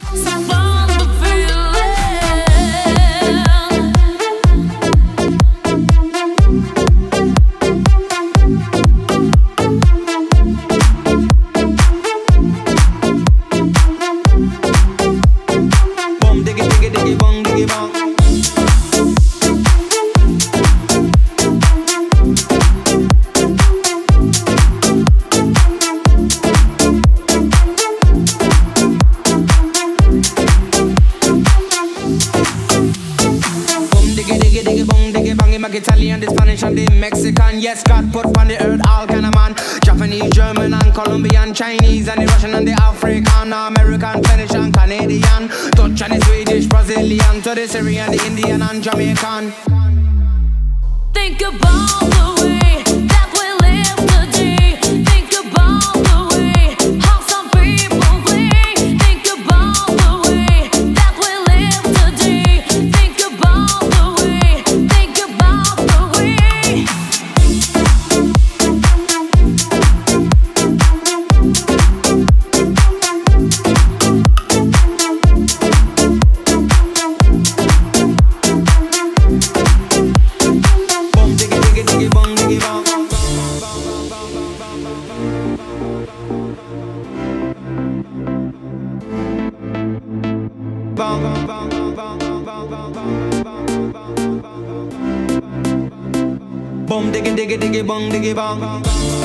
Italian, the Spanish and the Mexican. Yes, God put on the earth all kind of man. Japanese, German and Colombian, Chinese and the Russian and the African, American, Finnish and Canadian, Dutch and the Swedish, Brazilian, to the Syrian, the Indian and Jamaican. Think about the way that we live today. Think about the way how some people think. Think about the way that we live today. Think about the way. Think about the way. Boom, diggy, diggy, diggy, bong, diggy, bong. Bong, bong, bong, bong, bong, bong, bong, bong. Boom, diggy, diggy, diggy, bong, diggy, bong.